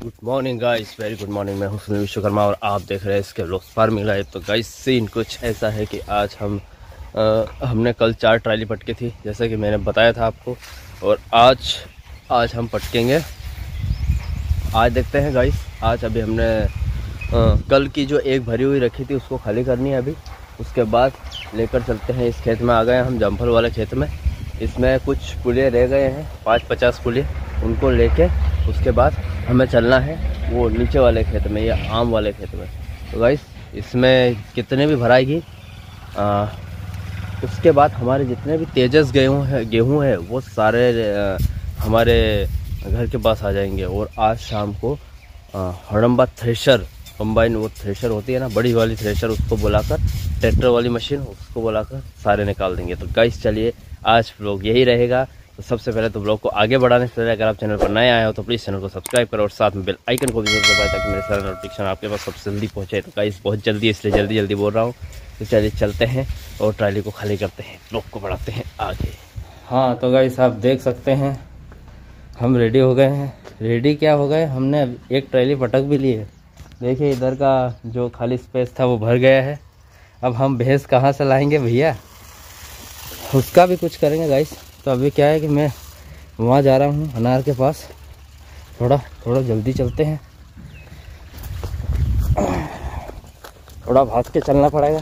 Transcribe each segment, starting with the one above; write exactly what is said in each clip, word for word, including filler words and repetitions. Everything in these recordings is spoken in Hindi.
Good morning guys, very good morning. मैं हूं सुनील विश्वकर्मा और आप देख रहे हैं इसके ब्लॉग फार्मिंग लाइफ। तो गाइस सीन कुछ ऐसा है कि आज हम आ, हमने कल चार ट्राली पटकी थी जैसे कि मैंने बताया था आपको, और आज आज हम पटकेंगे। आज देखते हैं गाइस। आज अभी हमने आ, कल की जो एक भरी हुई रखी थी उसको खाली करनी है अभी। उसके बाद लेकर चलते हैं इस खेत में। आ गए हम जम्फल वाले खेत में। इसमें कुछ पुलिये रह गए हैं, पाँच पचास पुलिये, उनको लेके उसके बाद हमें चलना है वो नीचे वाले खेत में या आम वाले खेत में। तो गाइस इसमें कितने भी भराएगी, आ, उसके बाद हमारे जितने भी तेजस गेहूँ है गेहूँ है वो सारे आ, हमारे घर के पास आ जाएंगे। और आज शाम को हड़म्बा थ्रेशर कंबाइन, वो थ्रेशर होती है ना बड़ी वाली थ्रेशर, उसको बुलाकर, ट्रैक्टर वाली मशीन उसको बुलाकर सारे निकाल देंगे। तो गाइस चलिए आज व्लॉग यही रहेगा। तो सबसे पहले तो ब्लॉग को आगे बढ़ाने से पहले अगर आप चैनल पर नए आए हो तो प्लीज़ चैनल को सब्सक्राइब करो और साथ में बेल आइकन को भी जरूर दबाएं ताकि मेरे सारे नोटिफिकेशन आपके पास सबसे जल्दी पहुंचे। तो गाइस बहुत जल्दी, इसलिए जल्दी जल्दी बोल रहा हूँ। तो चलिए चलते हैं और ट्राली को खाली करते हैं, ब्लॉग को बढ़ाते हैं आगे। हाँ तो गाइस आप देख सकते हैं हम रेडी हो गए हैं। रेडी क्या हो गए, हमने एक ट्राली पटक भी ली है। देखिए इधर का जो खाली स्पेस था वो भर गया है। अब हम भैंस कहाँ से लाएंगे भैया, उसका भी कुछ करेंगे गाइस। तो अभी क्या है कि मैं वहाँ जा रहा हूँ अनार के पास, थोड़ा थोड़ा जल्दी चलते हैं, थोड़ा भाग के चलना पड़ेगा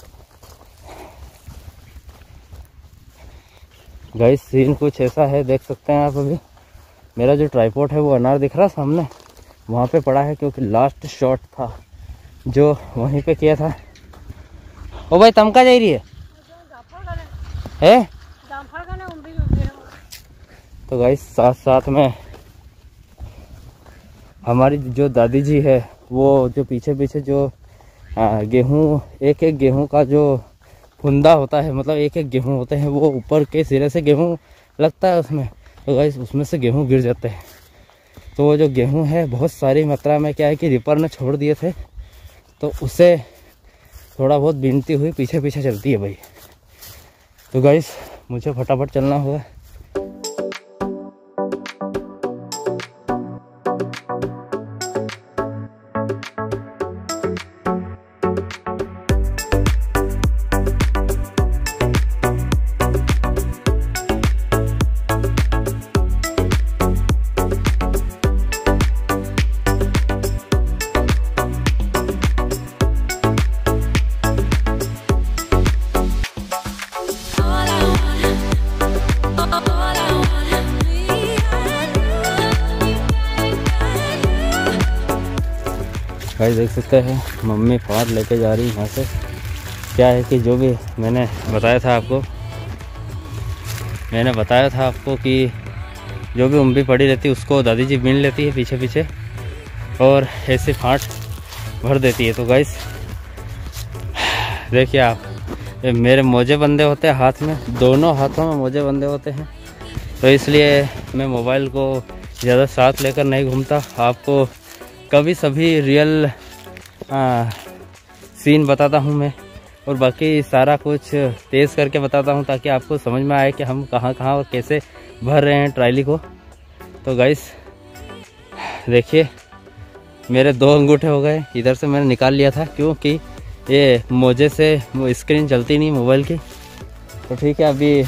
गाइस। सीन कुछ ऐसा है, देख सकते हैं आप। अभी मेरा जो ट्राइपॉड है वो अनार दिख रहा सामने, वहाँ पे पड़ा है क्योंकि लास्ट शॉट था जो वहीं पे किया था। ओ भाई तमका जा रही है है तो गाइस साथ साथ में हमारी जो दादी जी है वो जो पीछे पीछे जो गेहूँ, एक एक गेहूँ का जो फुंदा होता है, मतलब एक एक गेहूँ होते हैं, वो ऊपर के सिरे से गेहूँ लगता है उसमें। तो गाइस उसमें से गेहूँ गिर जाते हैं। तो वो जो गेहूँ है बहुत सारी मात्रा में क्या है कि रिपर ने छोड़ दिए थे, तो उसे थोड़ा बहुत बीनती हुई पीछे पीछे चलती है भाई। तो गाइस मुझे फटाफट चलना होगा। भाई देख सकते हैं मम्मी फाड़ लेके जा रही है यहाँ से। क्या है कि जो भी मैंने बताया था आपको मैंने बताया था आपको कि जो भी उम्बी पड़ी रहती है उसको दादी जी बीन लेती है पीछे पीछे और ऐसे फाँट भर देती है। तो गाइस देखिए आप, ये मेरे मोजे बंदे होते हैं हाथ में, दोनों हाथों में मोजे बंदे होते हैं। तो इसलिए मैं मोबाइल को ज़्यादा साथ लेकर नहीं घूमता। आपको कभी सभी रियल आ, सीन बताता हूँ मैं, और बाकी सारा कुछ तेज़ करके बताता हूँ ताकि आपको समझ में आए कि हम कहाँ कहाँ और कैसे भर रहे हैं ट्राली को। तो गाइस देखिए मेरे दो अंगूठे हो गए, इधर से मैंने निकाल लिया था क्योंकि ये मोजे से स्क्रीन चलती नहीं मोबाइल की। तो ठीक है, अभी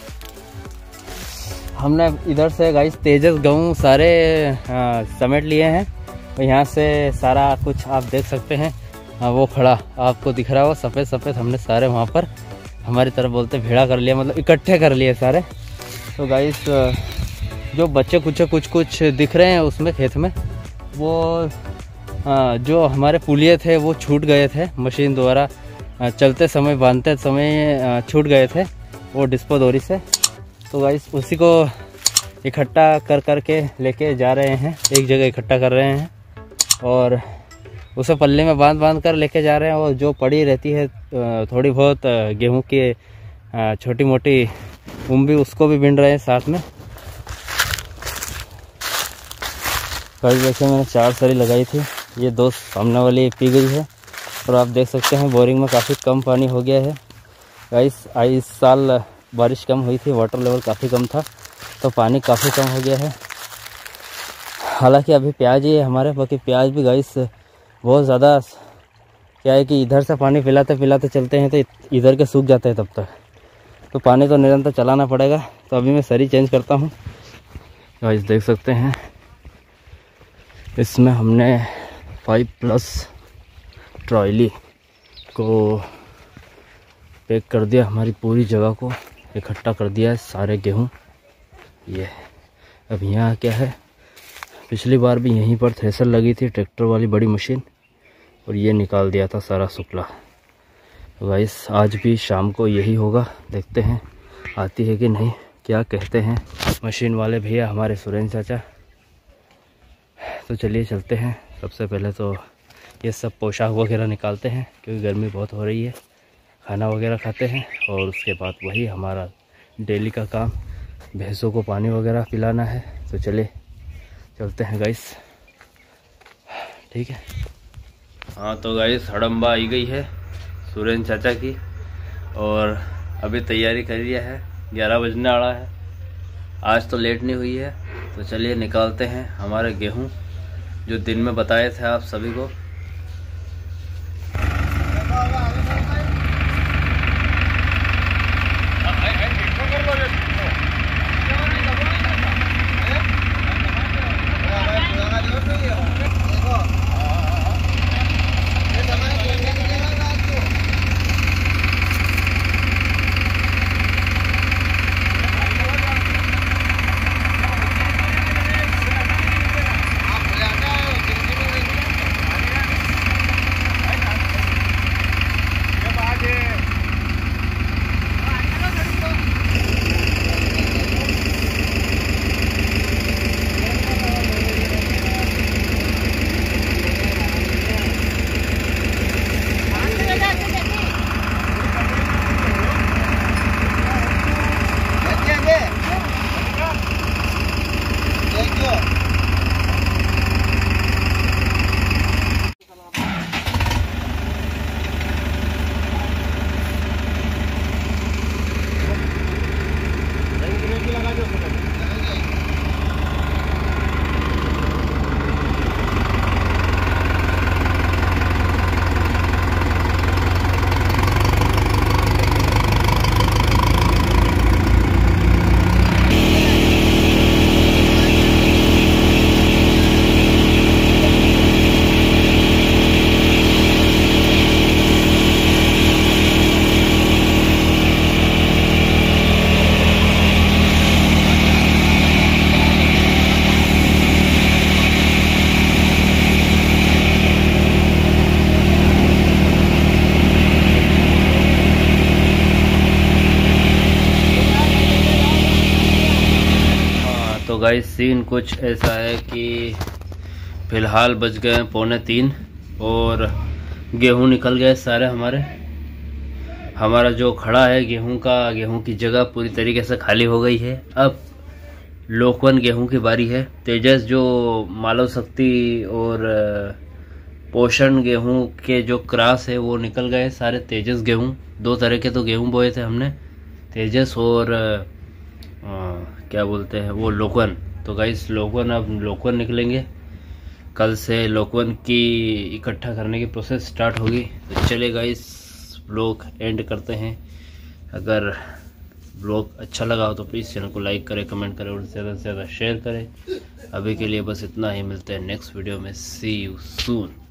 हमने इधर से गाइस तेजस गेहूँ सारे आ, समेट लिए हैं। तो यहाँ से सारा कुछ आप देख सकते हैं। आ, वो खड़ा आपको दिख रहा हो सफ़ेद सफ़ेद, हमने सारे वहाँ पर हमारी तरफ बोलते भेड़ा कर लिया, मतलब इकट्ठे कर लिए सारे। तो गाइस जो बच्चे कुछ कुछ कुछ दिख रहे हैं उसमें खेत में, वो आ, जो हमारे पुलिये थे वो छूट गए थे मशीन द्वारा, चलते समय बांधते समय छूट गए थे वो डिस्पो डोरी से। तो गाइस उसी को इकट्ठा कर कर के लेके जा रहे हैं, एक जगह इकट्ठा कर रहे हैं और उसे पल्ले में बांध बांध कर लेके जा रहे हैं। और जो पड़ी रहती है थोड़ी बहुत गेहूं की छोटी मोटी उम्बी, उसको भी बीन रहे हैं साथ में। कल जैसे मैंने चार सरी लगाई थी, ये दो सामने वाली पी गई है। और आप देख सकते हैं बोरिंग में काफ़ी कम पानी हो गया है गाइस। इस साल बारिश कम हुई थी, वाटर लेवल काफ़ी कम था, तो पानी काफ़ी कम हो गया है। हालांकि अभी प्याज ही है हमारे, बाकी प्याज भी गाइस बहुत ज़्यादा क्या है कि इधर से पानी पिलाते पिलाते चलते हैं तो इधर के सूख जाते हैं तब तक, तो पानी तो निरंतर चलाना पड़ेगा। तो अभी मैं सरी चेंज करता हूँ। गाइस देख सकते हैं इसमें हमने फाइव प्लस ट्रॉली को पैक कर दिया, हमारी पूरी जगह को इकट्ठा कर दिया है सारे गेहूँ। ये अब यहाँ क्या है, पिछली बार भी यहीं पर थ्रेसर लगी थी ट्रैक्टर वाली बड़ी मशीन, और ये निकाल दिया था सारा शुक्ला। तो गाइस आज भी शाम को यही होगा, देखते हैं आती है कि नहीं, क्या कहते हैं मशीन वाले भैया हमारे सुरेंद्र चाचा। तो चलिए चलते हैं। सबसे पहले तो ये सब पोशाक वगैरह निकालते हैं क्योंकि गर्मी बहुत हो रही है, खाना वगैरह खाते हैं, और उसके बाद वही हमारा डेली का काम, भैंसों को पानी वगैरह पिलाना है। तो चलिए चलते हैं गाइस, ठीक है। हाँ तो गाइस हड़म्बा आई गई है सुरेंद्र चाचा की, और अभी तैयारी कर लिया है, ग्यारह बजने वाला है। आज तो लेट नहीं हुई है, तो चलिए निकालते हैं हमारे गेहूं जो दिन में बताए थे आप सभी को। तो गाइस सीन कुछ ऐसा है कि फ़िलहाल बज गए पौने तीन और गेहूं निकल गए सारे हमारे। हमारा जो खड़ा है गेहूं का, गेहूं की जगह पूरी तरीके से खाली हो गई है। अब लोकवन गेहूं की बारी है। तेजस जो मालव शक्ति और पोषण गेहूं के जो क्रॉस है वो निकल गए सारे। तेजस गेहूं, दो तरह के तो गेहूं बोए थे हमने, तेजस और आ, क्या बोलते हैं वो लोकवन। तो गाइस लोकवन, अब लोकवन निकलेंगे। कल से लोकवन की इकट्ठा करने की प्रोसेस स्टार्ट होगी। तो चले गाइस ब्लॉग एंड करते हैं। अगर ब्लॉग अच्छा लगा हो तो प्लीज़ चैनल को लाइक करें, कमेंट करें और ज़्यादा से ज़्यादा शेयर करें। अभी के लिए बस इतना ही, मिलते हैं नेक्स्ट वीडियो में। See you soon.